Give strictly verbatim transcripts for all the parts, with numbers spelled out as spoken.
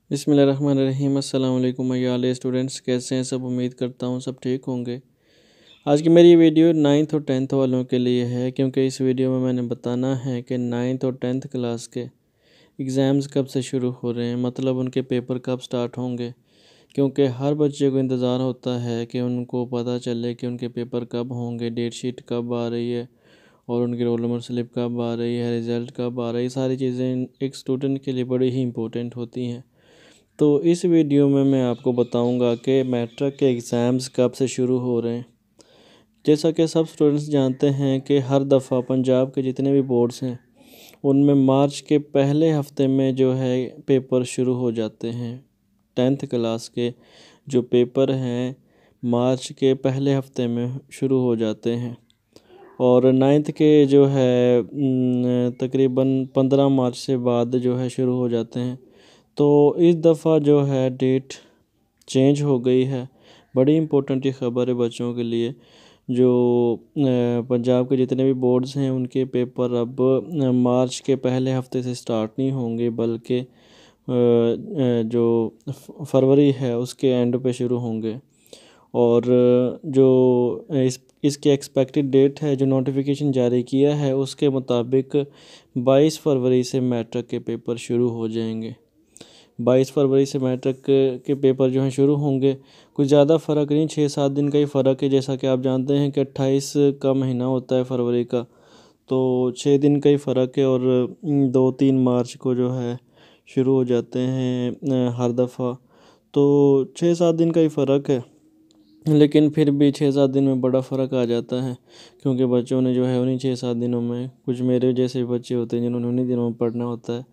बिस्मिल्लाहिर्रहमानिर्रहीम। अस्सलाम वालेकुम याले स्टूडेंट्स, कैसे हैं सब? उम्मीद करता हूँ सब ठीक होंगे। आज की मेरी वीडियो नाइन्थ और टेंथ वालों के लिए है, क्योंकि इस वीडियो में मैंने बताना है कि नाइन्थ और टेंथ क्लास के एग्ज़ाम्स कब से शुरू हो रहे हैं, मतलब उनके पेपर कब स्टार्ट होंगे। क्योंकि हर बच्चे को इंतज़ार होता है कि उनको पता चले कि उनके पेपर कब होंगे, डेट शीट कब आ रही है और उनकी रोल नंबर स्लिप कब आ रही है, रिज़ल्ट कब आ रहा है। ये सारी चीज़ें एक स्टूडेंट के लिए बड़ी ही इंपॉर्टेंट होती हैं। तो इस वीडियो में मैं आपको बताऊंगा कि मैट्रिक के एग्ज़ाम्स कब से शुरू हो रहे हैं। जैसा कि सब स्टूडेंट्स जानते हैं कि हर दफ़ा पंजाब के जितने भी बोर्ड्स हैं उनमें मार्च के पहले हफ्ते में जो है पेपर शुरू हो जाते हैं। टेंथ क्लास के जो पेपर हैं मार्च के पहले हफ्ते में शुरू हो जाते हैं और नाइन्थ के जो है तकरीबन पंद्रह मार्च से बाद जो है शुरू हो जाते हैं। तो इस दफ़ा जो है डेट चेंज हो गई है। बड़ी इम्पोर्टेंट ये ख़बर है बच्चों के लिए। जो पंजाब के जितने भी बोर्ड्स हैं उनके पेपर अब मार्च के पहले हफ्ते से स्टार्ट नहीं होंगे, बल्कि जो फरवरी है उसके एंड पे शुरू होंगे। और जो इस इसकी एक्सपेक्टेड डेट है, जो नोटिफिकेशन जारी किया है उसके मुताबिक बाईस फरवरी से मैट्रिक के पेपर शुरू हो जाएंगे। बाईस फरवरी से मैट्रिक के पेपर जो हैं शुरू होंगे। कुछ ज़्यादा फ़र्क नहीं, छः सात दिन का ही फ़र्क है। जैसा कि आप जानते हैं कि अट्ठाईस का महीना होता है फरवरी का, तो छः दिन का ही फ़र्क है। और दो तीन मार्च को जो है शुरू हो जाते हैं हर दफ़ा, तो छः सात दिन का ही फ़र्क है। लेकिन फिर भी छः सात दिन में बड़ा फ़र्क आ जाता है, क्योंकि बच्चों ने जो है उन्हीं छः सात दिनों में, कुछ मेरे जैसे बच्चे होते हैं जिन्होंने उन्हीं दिनों में पढ़ना होता है,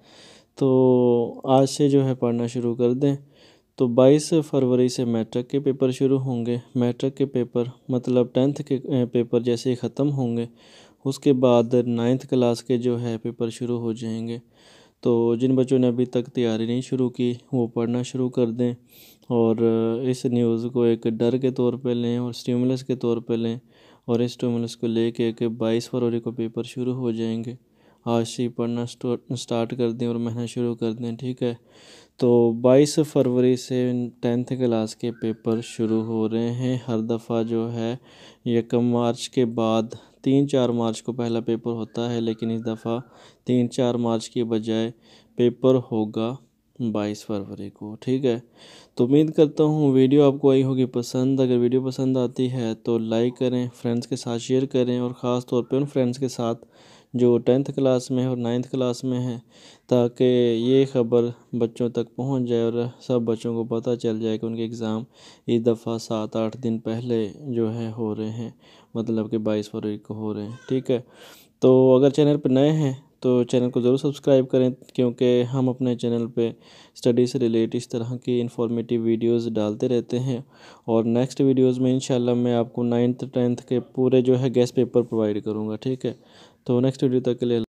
तो आज से जो है पढ़ना शुरू कर दें। तो बाईस फरवरी से मैट्रिक के पेपर शुरू होंगे। मैट्रिक के पेपर मतलब टेंथ के पेपर जैसे ही ख़त्म होंगे उसके बाद नाइन्थ क्लास के जो है पेपर शुरू हो जाएंगे। तो जिन बच्चों ने अभी तक तैयारी नहीं शुरू की वो पढ़ना शुरू कर दें और इस न्यूज़ को एक डर के तौर पे लें और स्टिमुलस के तौर पे लें, और इस स्टिमुलस को लेके कि बाईस फरवरी को पेपर शुरू हो जाएंगे। आज से ही पढ़ना स्टार्ट कर दें और मेहनत शुरू कर दें, ठीक है। तो बाईस फरवरी से टेंथ क्लास के पेपर शुरू हो रहे हैं। हर दफ़ा जो है यकम मार्च के बाद तीन चार मार्च को पहला पेपर होता है, लेकिन इस दफ़ा तीन चार मार्च के बजाय पेपर होगा बाईस फरवरी को, ठीक है। तो उम्मीद करता हूँ वीडियो आपको आई होगी पसंद। अगर वीडियो पसंद आती है तो लाइक करें, फ्रेंड्स के साथ शेयर करें, और ख़ास तौर पे उन फ्रेंड्स के साथ जो टेंथ क्लास में है और नाइन्थ क्लास में है, ताकि ये ख़बर बच्चों तक पहुंच जाए और सब बच्चों को पता चल जाए कि उनके एग्ज़ाम इस दफ़ा सात आठ दिन पहले जो है हो रहे हैं, मतलब कि बाईस फरवरी को हो रहे हैं, ठीक है। तो अगर चैनल पर नए हैं तो चैनल को ज़रूर सब्सक्राइब करें, क्योंकि हम अपने चैनल पे स्टडी से रिलेटेड इस तरह की इंफॉर्मेटिव वीडियोस डालते रहते हैं। और नेक्स्ट वीडियोस में इंशाल्लाह मैं आपको नाइन्थ टेंथ के पूरे जो है गेस्ट पेपर प्रोवाइड करूँगा, ठीक है। तो नेक्स्ट वीडियो तक के लिए